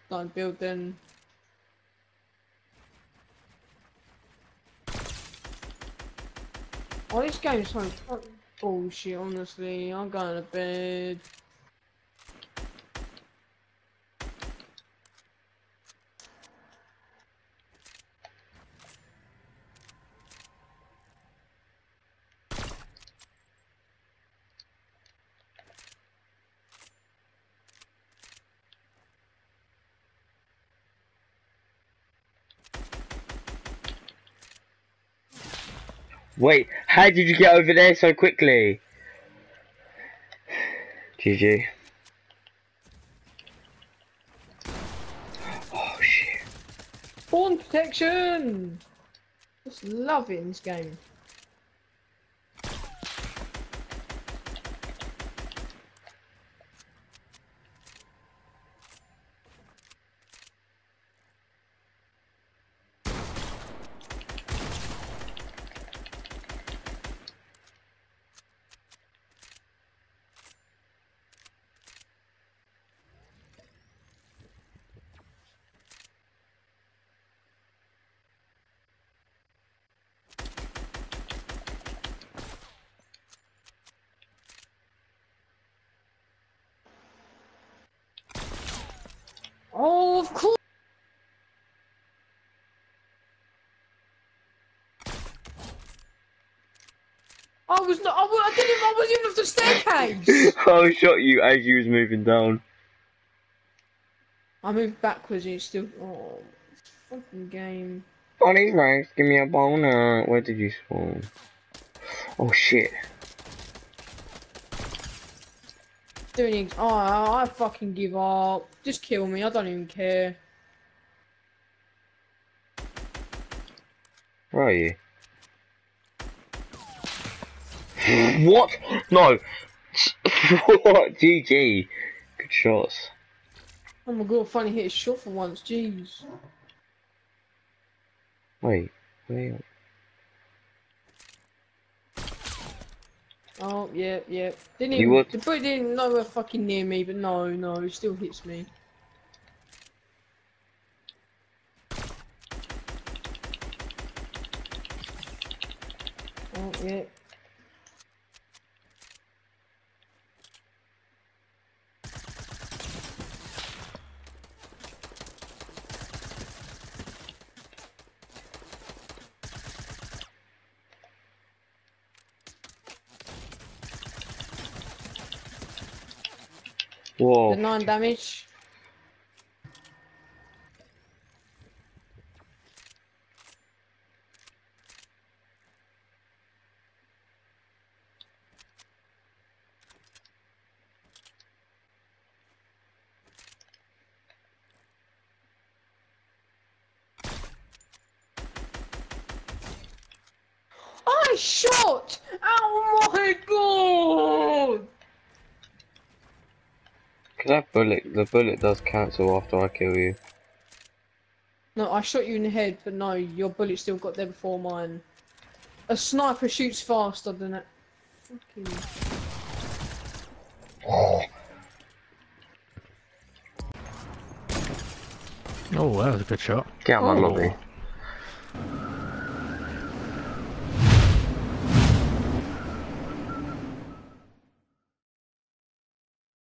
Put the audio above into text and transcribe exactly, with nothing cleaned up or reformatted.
Starting building. Oh, this game's so fucking bullshit, honestly. I'm going to bed. Wait, how did you get over there so quickly? G G. Oh shit. Spawn protection! Just loving this game. Oh, of course! I was not. I, wa- I didn't. I wasn't even off the staircase. I shot you as you was moving down. I moved backwards and it's still. Oh, fucking game. On these ranks, give me a boner. Where did you spawn? Oh shit. Doing it. Oh, I fucking give up. Just kill me. I don't even care. Where are you? What? No. What? G G. Good shots. Oh my god, finally hit a shot for once. Jeez. Wait. Wait. Oh, yeah, yeah. Didn't You even. would- The boy didn't know we're fucking near me, but no, no, it still hits me. Oh, yeah. Whoa. The nine damage. I shot! Oh my god! Cause that bullet, the bullet does cancel after I kill you. No, I shot you in the head, but no, your bullet still got there before mine. A sniper shoots faster than it. Fucking. Oh, that was a good shot. Get out of my Oh. lobby.